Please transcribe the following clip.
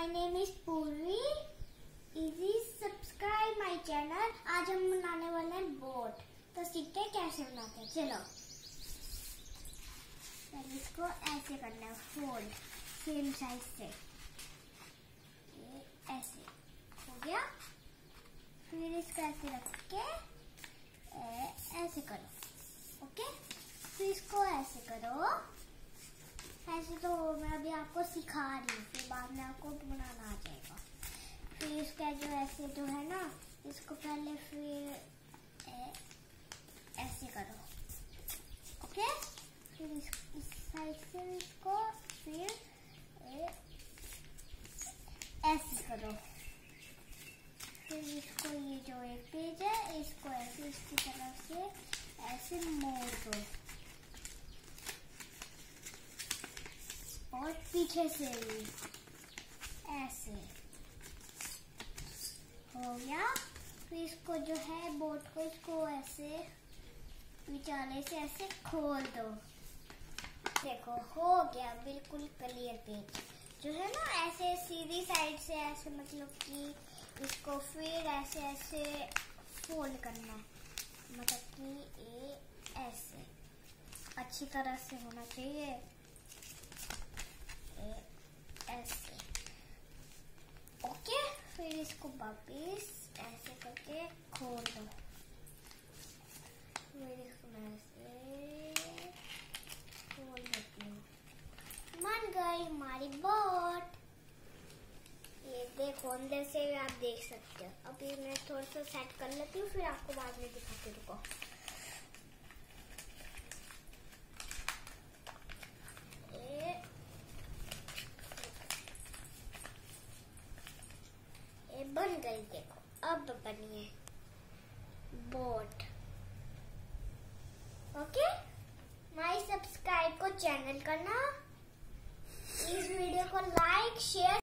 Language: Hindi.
My name is Purvi. Easy subscribe my channel. आज हम बनाने वाले हैं बोट। तो सीखते हैं कैसे बनाते हैं। चलो पहले इसको ऐसे करना है, फोल्ड सेम साइज से। ये ऐसे हो गया। फिर इसको ऐसे रख के ऐसे करो। ओके, फिर इसको ऐसे करो। ऐसे तो मैं अभी आपको सिखा रही हूँ, फिर बाद में आपको बनाना आ जाएगा। फिर इसका जो ऐसे जो है ना, इसको पहले फिर ऐसे करो। ओके, फिर इस साइड से इसको फिर ऐसे करो। फिर इसको ये जो एक पेज है, इसको ऐसे इसकी तरफ से ऐसे मोड़ दो और पीछे से भी ऐसे हो गया। फिर इसको जो है बोट को इसको ऐसे विचाले से ऐसे खोल दो। देखो हो गया बिल्कुल क्लियर पेज जो है ना। ऐसे सीधी साइड से ऐसे मतलब कि इसको फिर ऐसे ऐसे फोल्ड करना है, मतलब कि ये ऐसे अच्छी तरह से होना चाहिए। ऐसे ओके, फिर इसको वापिस ऐसे करके खोल दो। फिर इसको मैं ऐसे खोल देती हूँ। बन गई हमारी बोट। ये देखो अंदर से भी आप देख सकते हो। अभी मैं थोड़ा सा सेट कर लेती हूँ, फिर आपको बाद में दिखाती हूँ। रुको, बन गई। देखो अब बनी है बोट। ओके, माय सब्सक्राइब को चैनल करना। इस वीडियो को लाइक शेयर